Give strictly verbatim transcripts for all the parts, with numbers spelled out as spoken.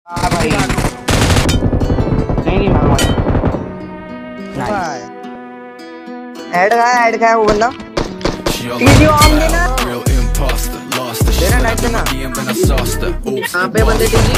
हाँ भाई नहीं नहीं मांगा ऐड खाया ऐड खाया वो बंदा टीजी ऑन देना देना लाइट देना यहाँ पे बंदे टीजी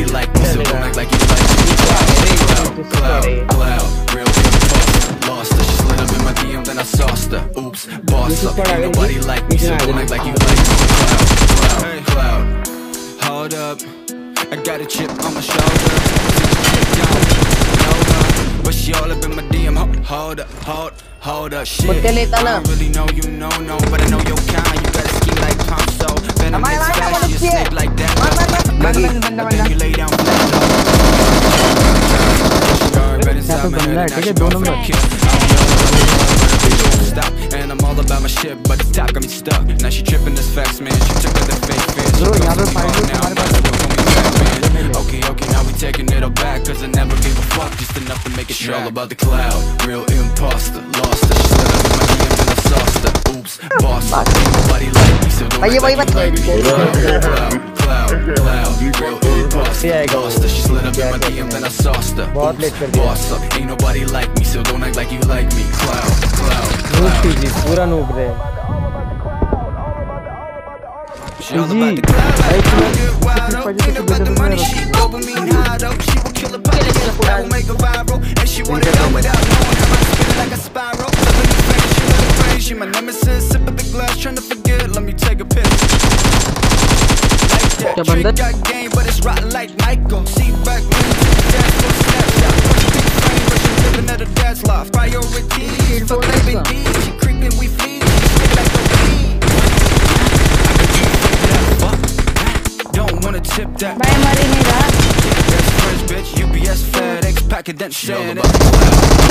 Then I sauced her. Oops, boss up. Ain't nobody like me, so don't act like you like me. Cloud, hey, cloud. Hold up, I got a chip on my shoulder. Down, know her, but she all up in my D M. Hold up, hold, hold up, shit. I don't really know you, no, no, but I know your kind. You got a scheme like Tom, so venom is flash. You snake like that. But then you lay down flat. Inside my head, and now she gon' fuck kill. Stop, and I'm all about my shit, but the top got me stuck. Now she tripping this facts, man. She took her the fake fears. She goes to now, I'm about to go for me back, man. Okay, okay, now we taking it all back, cause I never gave a fuck, just enough to make it sure. All about the cloud, real imposter. Lost her, she slid up in my D Ms and I sauced her. Oops, boss up, ain't nobody like me, so don't act like you like me. Cloud, cloud, cloud, real imposter. Lost her, she slid up in my D Ms and I sauced her. Oops, boss up, ain't nobody like me, so don't act like you like me. Cloud, cloud. पूरा नूब रे She all about the cloud, like I get wild up. Ain't about the money, she dopamine high though. She will kill a body, that will make her viral. And she want it all without knowing how I spin it like a spiral. Loving the face, she love the praise. She my nemesis, sip of the glass, trying to forget. Let me take a piss. Like that, trick got game, but it's rotten like Michael. See back when you took the dance for a snapshot. Big frame, but she living at a dad's loft. Priorities, fuck living D. She creeping, we flee. She stick like a weed. Don't wanna tip that. भाई हमारी नहीं रहा Best friends, bitch. U P S, FedEx, packet that shit.